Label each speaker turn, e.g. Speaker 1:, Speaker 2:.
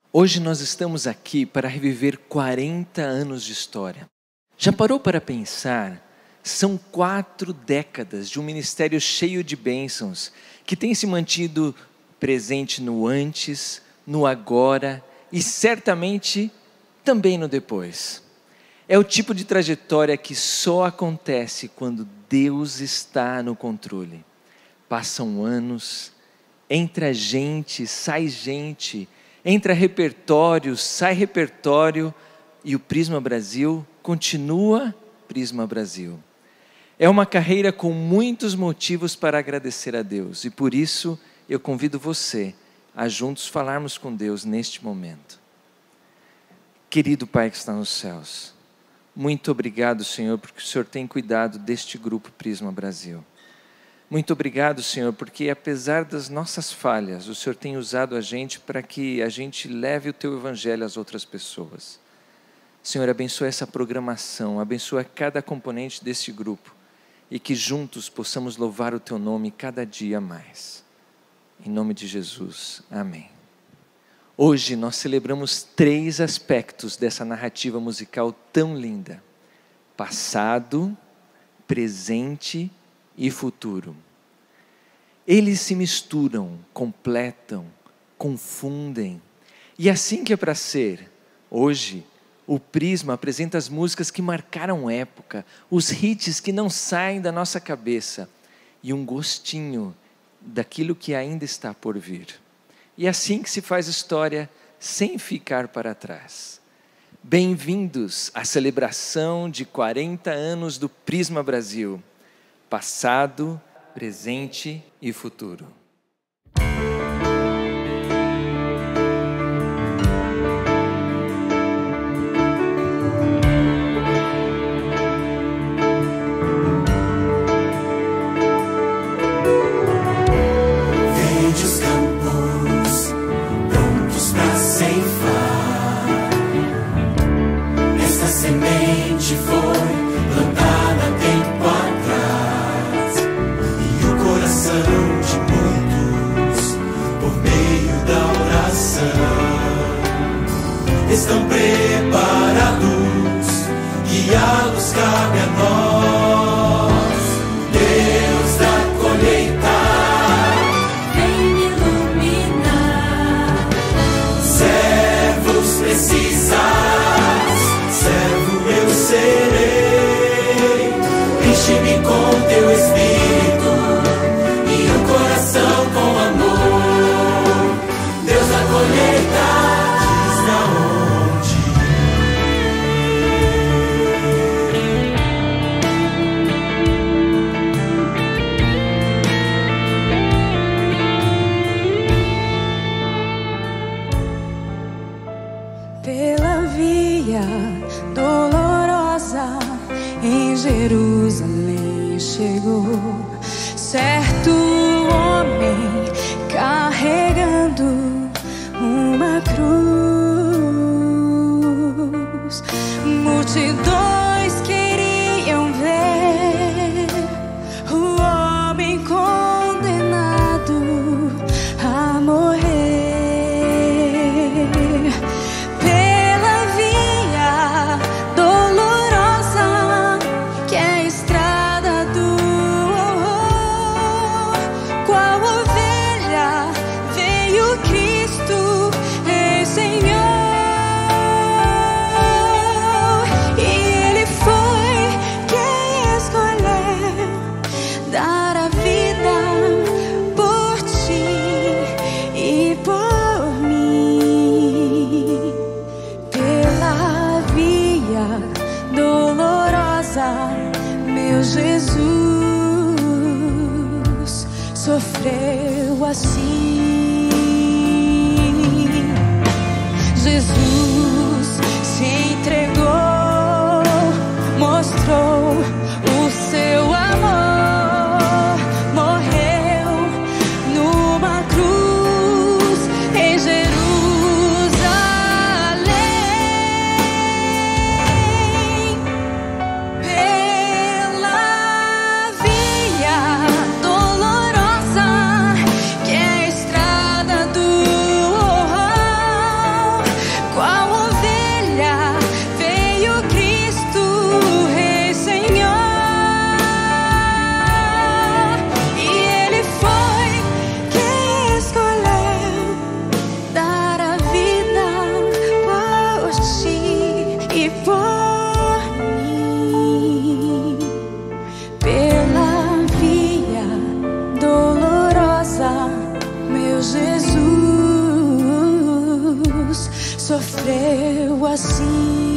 Speaker 1: Hoje nós estamos aqui para reviver 40 anos de história. Já parou para pensar? São 4 décadas de um ministério cheio de bênçãos, que tem se mantido presente no antes, no agora e certamente também no depois. É o tipo de trajetória que só acontece quando Deus está no controle. Passam anos, entra gente, sai gente, entra repertório, sai repertório e o Prisma Brasil continua Prisma Brasil. É uma carreira com muitos motivos para agradecer a Deus e por isso eu convido você a juntos falarmos com Deus neste momento. Querido Pai que está nos céus, muito obrigado, Senhor, porque o Senhor tem cuidado deste grupo Prisma Brasil. Muito obrigado, Senhor, porque apesar das nossas falhas, o Senhor tem usado a gente para que a gente leve o Teu Evangelho às outras pessoas. Senhor, abençoa essa programação, abençoa cada componente desse grupo e que juntos possamos louvar o Teu nome cada dia mais. Em nome de Jesus, amém. Hoje nós celebramos 3 aspectos dessa narrativa musical tão linda: passado, presente e futuro. Eles se misturam, completam, confundem. E assim que é para ser. Hoje, o Prisma apresenta as músicas que marcaram época, os hits que não saem da nossa cabeça e um gostinho daquilo que ainda está por vir. E é assim que se faz história sem ficar para trás. Bem-vindos à celebração de 40 anos do Prisma Brasil. Passado, presente e futuro.
Speaker 2: Vede os campos prontos para ceifar. Esta semente foi plantada tempo atrás, e o coração de muitos, por meio da oração, estão preparados, guiá-los cabe a nós. Deus da colheita, vem me iluminar. Servos precisas, servo eu serei. Enche-me com teu Espírito e um coração com amor. Deus da colheita, diz na onde.
Speaker 3: Pela via dolorosa em Jerusalém chegou certo homem carregando uma cruz. Multidões queriam ver o homem condenado a morrer. Pela via dolorosa que é a estrada do horror, sofreu assim.